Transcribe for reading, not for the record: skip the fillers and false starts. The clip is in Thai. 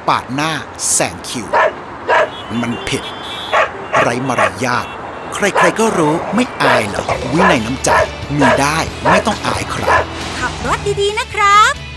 ปาดหน้าแซงคิวมันผิดไร้มารยาทใครๆก็รู้ไม่อายเหรอวินัยน้ำใจมีได้ไม่ต้องอายใครขับรถดีๆนะครับ